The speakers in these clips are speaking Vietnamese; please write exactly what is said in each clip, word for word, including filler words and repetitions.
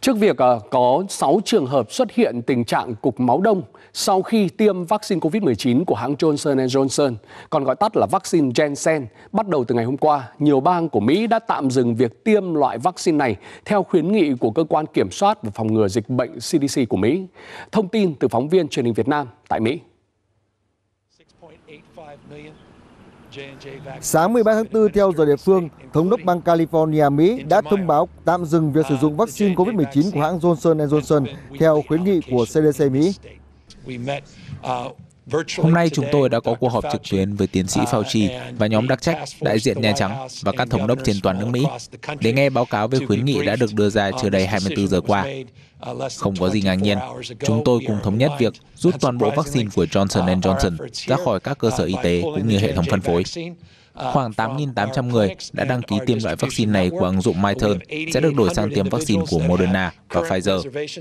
Trước việc có sáu trường hợp xuất hiện tình trạng cục máu đông sau khi tiêm vaccine Covid mười chín của hãng Johnson and Johnson, còn gọi tắt là vaccine Janssen, bắt đầu từ ngày hôm qua, nhiều bang của Mỹ đã tạm dừng việc tiêm loại vaccine này theo khuyến nghị của Cơ quan Kiểm soát và Phòng ngừa Dịch bệnh C D C của Mỹ. Thông tin từ phóng viên Truyền hình Việt Nam tại Mỹ. Sáng mười ba tháng tư theo giờ địa phương, Thống đốc bang California, Mỹ đã thông báo tạm dừng việc sử dụng vaccine Covid mười chín của hãng Johnson and Johnson theo khuyến nghị của C D C Mỹ. Hôm nay chúng tôi đã có cuộc họp trực tuyến với tiến sĩ Fauci và nhóm đặc trách, đại diện Nhà Trắng và các thống đốc trên toàn nước Mỹ để nghe báo cáo về khuyến nghị đã được đưa ra chưa đầy hai mươi tư giờ qua. Không có gì ngạc nhiên, chúng tôi cùng thống nhất việc rút toàn bộ vaccine của Johnson and Johnson ra khỏi các cơ sở y tế cũng như hệ thống phân phối. Khoảng tám nghìn tám trăm người đã đăng ký tiêm loại vaccine này của ứng dụng MyTurn sẽ được đổi sang tiêm vaccine của Moderna và Pfizer.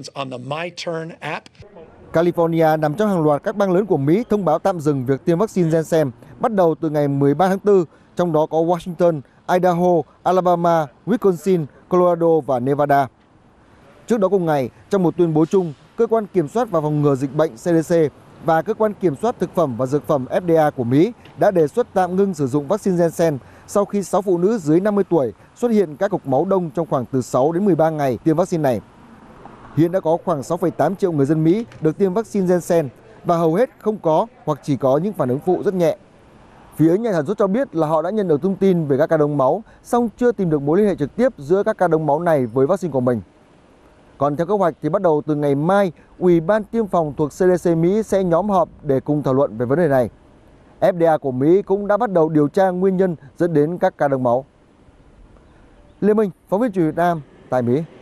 California nằm trong hàng loạt các bang lớn của Mỹ thông báo tạm dừng việc tiêm vaccine Janssen bắt đầu từ ngày mười ba tháng tư, trong đó có Washington, Idaho, Alabama, Wisconsin, Colorado và Nevada. Trước đó cùng ngày, trong một tuyên bố chung, Cơ quan Kiểm soát và Phòng ngừa Dịch bệnh C D C và Cơ quan Kiểm soát Thực phẩm và Dược phẩm F D A của Mỹ đã đề xuất tạm ngưng sử dụng vaccine Janssen sau khi sáu phụ nữ dưới năm mươi tuổi xuất hiện các cục máu đông trong khoảng từ sáu đến mười ba ngày tiêm vaccine này. Hiện đã có khoảng sáu phẩy tám triệu người dân Mỹ được tiêm vaccine Janssen và hầu hết không có hoặc chỉ có những phản ứng phụ rất nhẹ. Phía nhà sản xuất cho biết là họ đã nhận được thông tin về các ca đông máu, song chưa tìm được mối liên hệ trực tiếp giữa các ca đông máu này với vaccine của mình. Còn theo kế hoạch thì bắt đầu từ ngày mai, Ủy ban tiêm phòng thuộc C D C Mỹ sẽ nhóm họp để cùng thảo luận về vấn đề này. F D A của Mỹ cũng đã bắt đầu điều tra nguyên nhân dẫn đến các ca đông máu. Lê Minh, phóng viên Truyền hình Việt Nam tại Mỹ.